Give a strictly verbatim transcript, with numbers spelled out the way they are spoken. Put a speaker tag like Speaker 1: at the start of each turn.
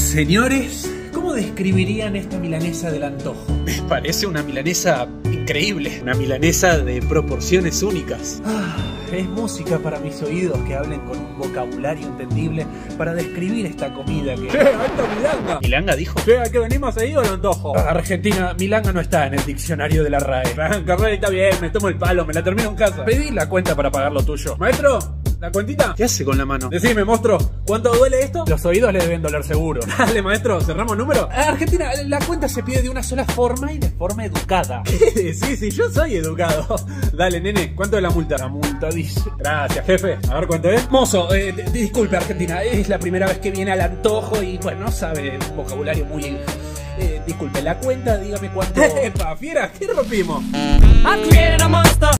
Speaker 1: Señores, ¿cómo describirían esta milanesa del antojo?
Speaker 2: Me parece una milanesa increíble, una milanesa de proporciones únicas.
Speaker 1: Ah, es música para mis oídos que hablen con un vocabulario entendible para describir esta comida que...
Speaker 3: ¡Che, alta milanga!
Speaker 2: ¿Milanga dijo?
Speaker 3: Che, ¿a qué venimos seguido al antojo?
Speaker 1: Argentina, milanga no está en el diccionario de la R A E.
Speaker 3: Carrera está bien, me tomo el palo, me la termino en casa.
Speaker 1: Pedí la cuenta para pagar lo tuyo.
Speaker 3: Maestro, ¿la cuentita?
Speaker 2: ¿Qué hace con la mano?
Speaker 3: Decime, monstruo, ¿cuánto duele esto?
Speaker 1: Los oídos le deben doler seguro.
Speaker 3: Dale, maestro, ¿cerramos número?
Speaker 1: Argentina, la cuenta se pide de una sola forma y de forma educada.
Speaker 3: Sí, sí, yo soy educado. Dale, nene, ¿cuánto es la multa?
Speaker 1: La multa dice...
Speaker 3: Gracias, jefe. A ver cuánto es.
Speaker 1: Mozo, eh, disculpe, Argentina, es la primera vez que viene al antojo y, bueno, sabe un vocabulario muy... Eh, disculpe, la cuenta, dígame cuánto...
Speaker 3: ¡Epa, fiera! ¿Qué rompimos?